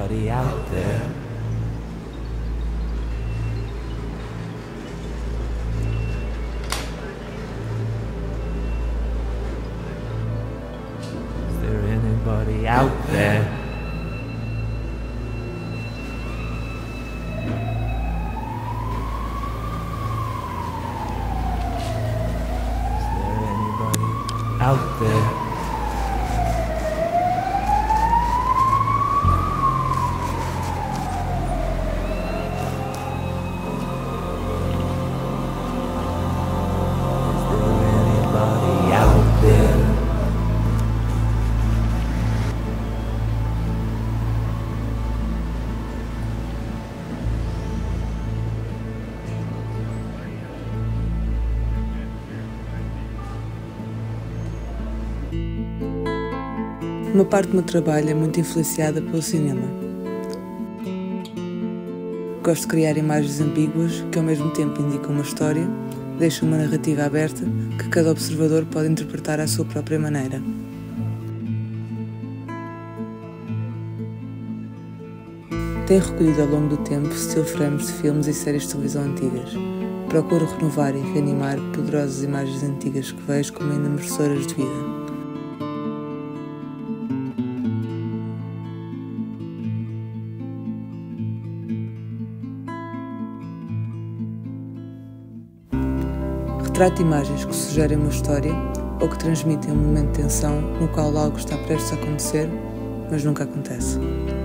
anybody out there? Is there anybody out there? Is there anybody out there? Uma parte do meu trabalho é muito influenciada pelo cinema. Gosto de criar imagens ambíguas que ao mesmo tempo indicam uma história, deixam uma narrativa aberta que cada observador pode interpretar à sua própria maneira. Tenho recolhido ao longo do tempo still frames de filmes e séries de televisão antigas. Procuro renovar e reanimar poderosas imagens antigas que vejo como ainda merecedoras de vida. Retrato imagens que sugerem uma história ou que transmitem um momento de tensão no qual algo está prestes a acontecer, mas nunca acontece.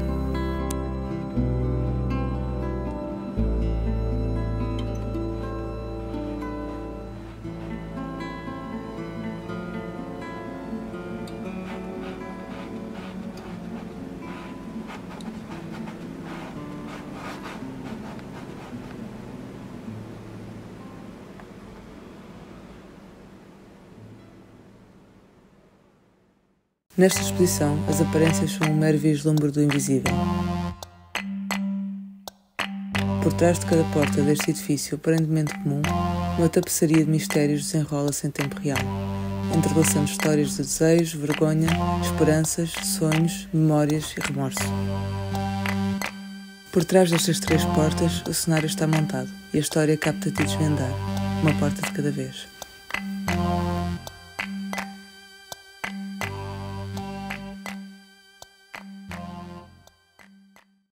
Nesta exposição, as aparências são um mero vislumbre do invisível. Por trás de cada porta deste edifício aparentemente comum, uma tapeçaria de mistérios desenrola-se em tempo real, entrelaçando histórias de desejo, vergonha, esperanças, sonhos, memórias e remorso. Por trás destas 3 portas, o cenário está montado e a história capta-te a desvendar, uma porta de cada vez.